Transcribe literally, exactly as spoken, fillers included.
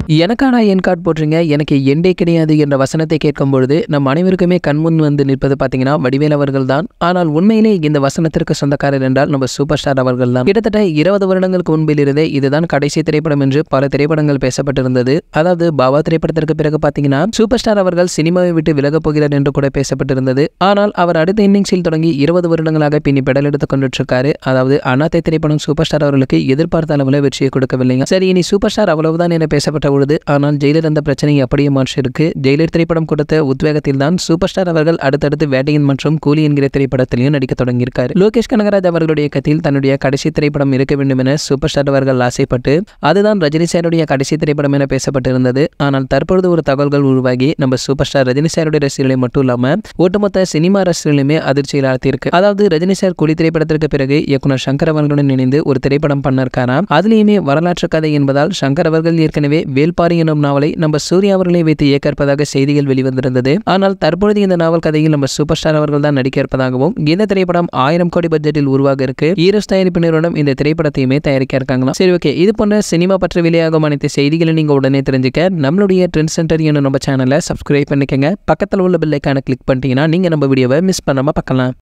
எனக்கான என் கார்டு போட்டுருங்க, எனக்கு எண்டே கிடையாது என்ற வசனத்தை கேட்கும் பொழுது நம் அனைவருக்குமே கண்முன் வந்து நிற்பது பார்த்தீங்கன்னா வடிவேல் அவர்கள் தான். ஆனால் உண்மையிலே இந்த வசனத்திற்கு சொந்தக்காரர் என்றால் நம்ம சூப்பர் ஸ்டார் அவர்கள் தான். கிட்டத்தட்ட இருபது வருடங்களுக்கு முன்பிலிருந்தே இதுதான் கடைசி திரைப்படம் என்று பல திரைப்படங்கள் பேசப்பட்டிருந்தது. அதாவது பாபா திரைப்படத்திற்கு பிறகு பார்த்தீங்கன்னா சூப்பர் ஸ்டார் அவர்கள் சினிமாவை விட்டு விலகப் போகிறார் என்று கூட பேசப்பட்டிருந்தது. ஆனால் அவர் அடுத்த இன்னிங்ஸில் தொடங்கி இருபது வருடங்களாக பின்னி பெடல் எடுத்துக் கொண்டிருக்காரு. அதாவது அண்ணாத்தை திரைப்படம் சூப்பர் ஸ்டார் அவர்களுக்கு எதிர்பார்த்த அளவில் வெற்றியை கொடுக்கவில்லைங்க. சரி, இனி சூப்பர் ஸ்டார் அவ்வளவுதான் என பேசப்பட்ட பொழுது ஆனால் ஜெயிலர் அந்த பிரச்சனையை அப்படியே மாற்றி இருக்கு. ஜெயிலர் திரைப்படம் கொடுத்த உத்வேகத்தில் தான் சூப்பர் ஸ்டார் அவர்கள் அடுத்தடுத்து வேட்டையன் மற்றும் கூலி என்கிற திரைப்படத்திலையும் நடிக்க தொடங்கியிருக்காரு. லோகேஷ் கனகராஜ் அவர்களுடைய இயக்கத்தில் தன்னுடைய கடைசி திரைப்படம் இருக்க வேண்டும் என சூப்பர் ஸ்டார் அவர்கள் ஆசைப்பட்டு அதுதான் ரஜினி சாருடைய கடைசி திரைப்படம் என பேசப்பட்டிருந்தது. ஆனால் தற்பொழுது ஒரு தகவல்கள் உருவாகி நம்ம சூப்பர் ஸ்டார் ரஜினி சாருடைய ரசிகர்களை மட்டும் இல்லாம ஒட்டுமொத்த சினிமா ரசிகர்களுமே அதிர்ச்சியில் ஆழ்த்தியிருக்கு. அதாவது ரஜினி சார் கூலி திரைப்படத்திற்கு பிறகு இயக்குனர் சங்கர் அவர்களுடன் இணைந்து ஒரு திரைப்படம் பண்ணிருக்காராம். அதுலயுமே வரலாற்று கதை என்பதால் சங்கர் அவர்கள் ஏற்கனவே வேல்பாரி எனும் நாவலை நம்ம சூர்யா அவர்களை வைத்து இயக்க இருப்பதாக செய்திகள் வெளிவந்திருந்தது. ஆனால் தற்பொழுது இந்த நாவல் கதையில் நம்ம சூப்பர் ஸ்டார் அவர்கள் தான் நடிக்க இருப்பதாகவும் இந்த திரைப்படம் ஆயிரம் கோடி பட்ஜெட்டில் உருவாக இருக்கு. ஈரோஸ் தயாரிப்பு நிறுவனம் இந்த திரைப்படத்தையுமே தயாரிக்க இருக்காங்களாம். சரி, ஓகே, இது போன்ற சினிமா பற்றி வெளியாகும் அனைத்து செய்திகளை நீங்க உடனே தெரிஞ்சுக்க நம்மளுடைய ட்ரெண்ட் சென்டர் என்னும் நம்ம சேனலை சப்ஸ்கிரைப் பண்ணிக்கங்க. பக்கத்தில் உள்ள பெல் ஐகானை கிளிக் பண்ணிட்டீங்கன்னா நீங்க நம்ம வீடியோவை மிஸ் பண்ணாம பார்க்கலாம்.